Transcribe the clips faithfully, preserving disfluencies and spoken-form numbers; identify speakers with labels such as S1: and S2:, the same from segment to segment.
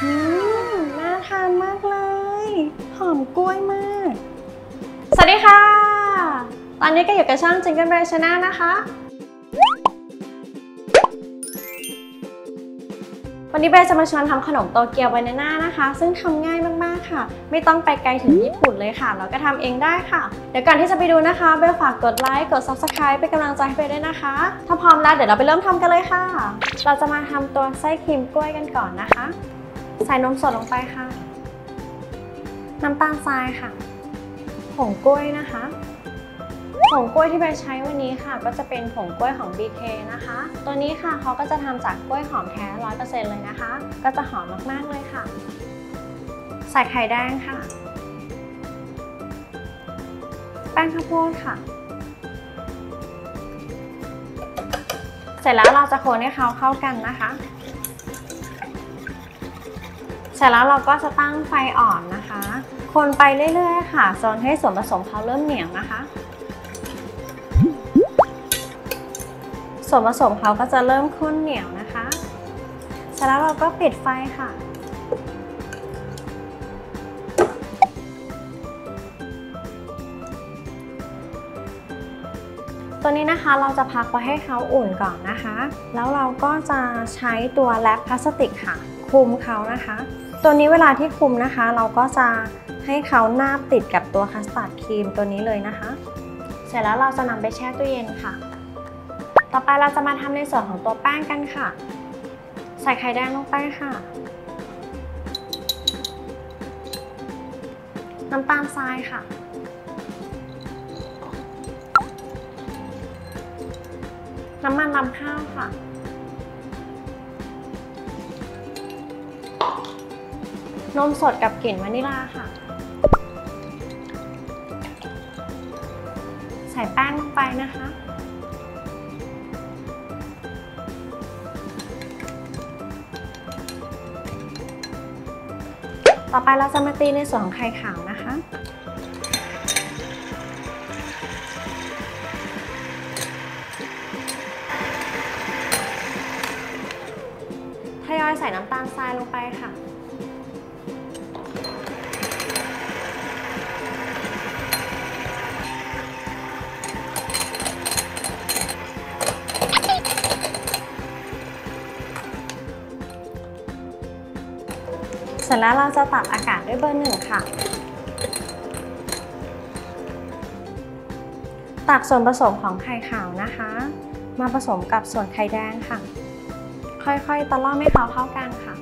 S1: อืมน่าทานมากเลยหอมกล้วยมากสวัสดีค่ะตอนนี้ก็อยู่กับช่อง Jingle Bell Channel นะคะวันนี้เบลจะมาชวนทำขนมโตเกียวบานาน่านะคะซึ่งทำง่ายมากๆค่ะไม่ต้องไปไกลถึงญี่ปุ่นเลยค่ะเราก็ทำเองได้ค่ะเดี๋ยวก่อนที่จะไปดูนะคะเบลฝากกดไลค์กด ซับสไครบ์ เป็นกำลังใจให้เบลด้วยนะคะถ้าพร้อมแล้วเดี๋ยวเราไปเริ่มทำกันเลยค่ะเราจะมาทำตัวไส้ครีมกล้วยกันก่อนนะคะใส่นมสดลงไปค่ะน้ำตาลทรายค่ะผงกล้วยนะคะผงกล้วยที่เบลใช้วันนี้ค่ะก็จะเป็นผงกล้วยของ บี เค นะคะตัวนี้ค่ะเขาก็จะทำจากกล้วยหอมแท้ ร้อยเปอร์เซ็นต์ เลยนะคะก็จะหอมมากๆเลยค่ะใส่ไข่แดงค่ะแป้งข้าวโพดค่ะเสร็จแล้วเราจะคนให้เขาเข้ากันนะคะเสร็จแล้วเราก็จะตั้งไฟอ่อนนะคะคนไปเรื่อยๆค่ะจนให้ส่วนผสมเขาเริ่มเหนียวนะคะส่วนผสมเขาก็จะเริ่มข้นเหนียวนะคะเสร็จแล้วเราก็ปิดไฟค่ะตัวนี้นะคะเราจะพักไว้ให้เขาอุ่นก่อนนะคะแล้วเราก็จะใช้ตัวแรปพลาสติกค่ะคลุมเขานะคะตัวนี้เวลาที่คลุมนะคะเราก็จะให้เขานาบติดกับตัวคัสตาร์ดครีมตัวนี้เลยนะคะเสร็จแล้วเราจะนำไปแช่ตู้เย็นค่ะต่อไปเราจะมาทำในส่วนของตัวแป้งกันค่ะใส่ไข่แดงลงไปค่ะน้ำตาลทรายค่ะน้ำมันรำข้าวค่ะนมสดกับกลิ่นวานิลลาค่ะใส่แป้งลงไปนะคะต่อไปเราจะมาตีในส่วนของไข่ขาวนะคะทยอยใส่น้ำตาลทรายลงไปค่ะเสร็จแล้วเราจะตัดอากาศด้วยเบอร์หนึ่งค่ะตักส่วนผสมของไข่ขาวนะคะมาผสมกับส่วนไข่แดงค่ะค่อยๆตะล่อมให้เขาเข้ากันค่ะ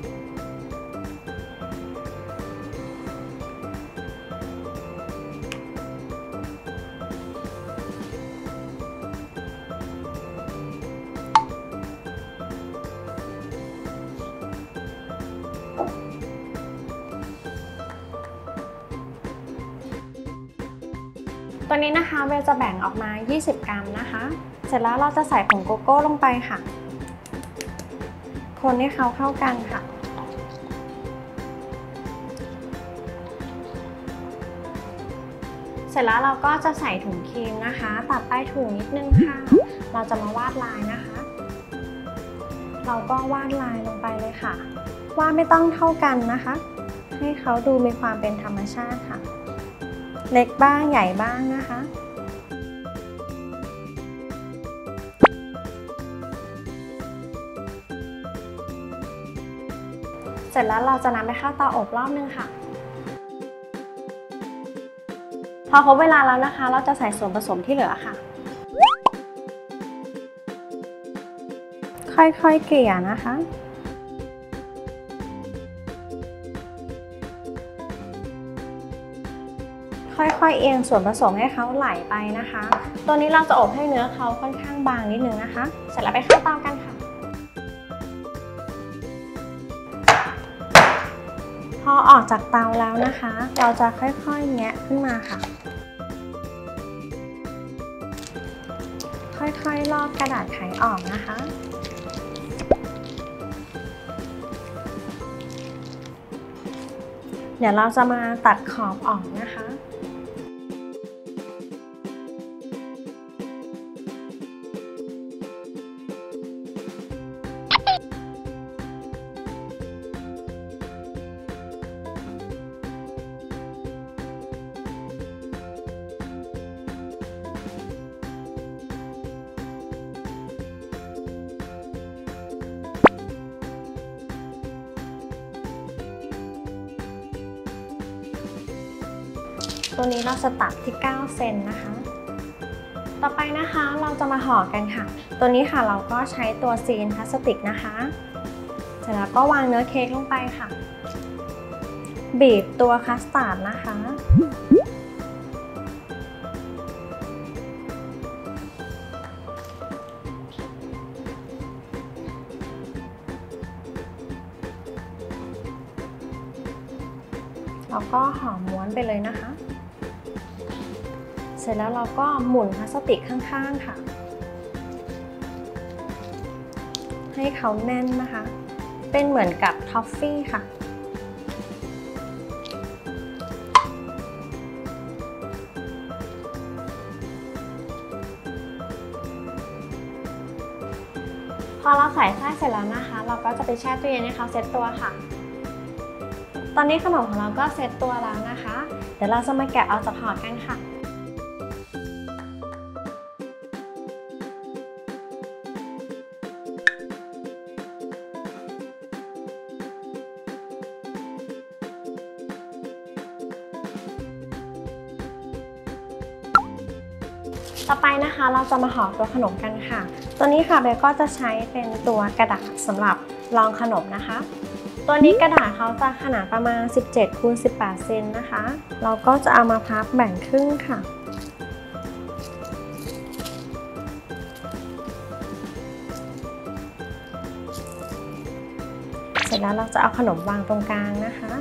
S1: ตัวนี้นะคะเบลจะแบ่งออกมายี่สิบกรัมนะคะเสร็จแล้วเราจะใส่ผงโกโก้ลงไปค่ะคนให้เขาเข้ากันค่ะเสร็จแล้วเราก็จะใส่ถุงครีมนะคะตัดใต้ถุงนิดนึงค่ะเราจะมาวาดลายนะคะเราก็วาดลายลงไปเลยค่ะวาดไม่ต้องเท่ากันนะคะให้เขาดูมีความเป็นธรรมชาติค่ะเล็กบ้างใหญ่บ้างนะคะเสร็จแล้วเราจะนำไปเข้าเตาอบรอบนึงค่ะพอครบเวลาแล้วนะคะเราจะใส่ส่วนผสมที่เหลือค่ะค่อยๆเกลี่ยนะคะค่อยๆเอียงส่วนผสมให้เขาไหลไปนะคะตัวนี้เราจะอบให้เนื้อเขาค่อนข้างบางนิดนึงนะคะเสร็จแล้วไปเข้าเตากันค่ะพอออกจากเตาแล้วนะคะเราจะค่อยๆแงะขึ้นมาค่ะค่อยๆลอกกระดาษไขออกนะคะเดี๋ยวเราจะมาตัดขอบออกนะคะ เตัวนี้เราจะตัดที่เก้าเซนนะคะต่อไปนะคะเราจะมาห่อกันค่ะตัวนี้ค่ะเราก็ใช้ตัวซีนพลาสติกนะคะเสร็จแล้วก็วางเนื้อเค้กลงไปค่ะบีบตัวคัสตาร์ดนะคะแล้วก็ห่อม้วนไปเลยนะคะเสร็จแล้วเราก็หมุนพลาสติกข้างๆค่ะให้เขาแน่นนะคะเป็นเหมือนกับทอฟฟี่ค่ะพอเราใส่ไส้เสร็จแล้วนะคะเราก็จะไปแช่ตู้เย็นให้เขาเซ็ตตัวค่ะตอนนี้ขนมของเราก็เซ็ตตัวแล้วนะคะเดี๋ยวเราจะมาแกะเอาจากห่อกันค่ะต่อไปนะคะเราจะมาห่อตัวขนมกันค่ะตัวนี้ค่ะเบลก็จะใช้เป็นตัวกระดาษสำหรับรองขนมนะคะตัวนี้กระดาษเขาจะขนาดประมาณสิบเจ็ดคูณสิบแปดเซนนะคะเราก็จะเอามาพับแบ่งครึ่งค่ะเสร็จแล้วเราจะเอาขนมวางตรงกลางนะคะ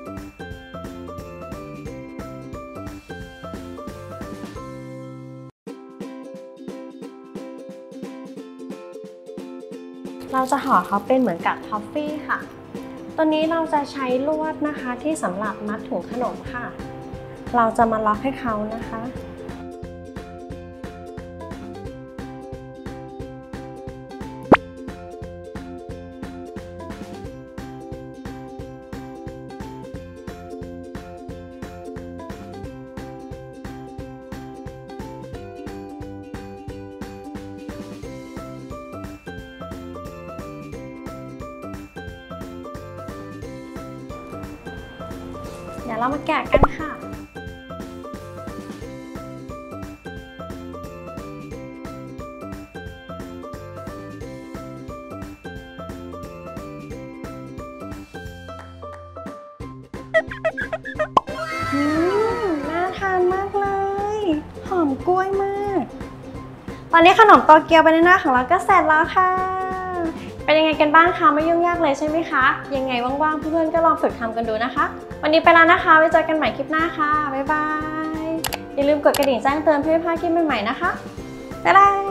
S1: เราจะห่อเขาเป็นเหมือนกับทอฟฟี่ค่ะตัวนี้เราจะใช้ลวดนะคะที่สำหรับมัดถุงขนมค่ะเราจะมาล็อกให้เขานะคะเดี๋ยวเรามาแกะกันค่ะอืมน่าทานมากเลยหอมกล้วยมากตอนนี้ขนมโตเกียวบานาน่าของเราก็เสร็จแล้วค่ะเป็นยังไงกันบ้างคะไม่ยุ่งยากเลยใช่ไหมคะยังไงว่างๆเพื่อนๆก็ลองฝึกทำกันดูนะคะวันนี้ไปแล้วนะคะไว้เจอกันใหม่คลิปหน้าค่ะบ๊ายบายอย่าลืมกดกระดิ่งแจ้งเตือนเพื่อไม่พลาดคลิปใหม่ๆนะคะบ๊ายบาย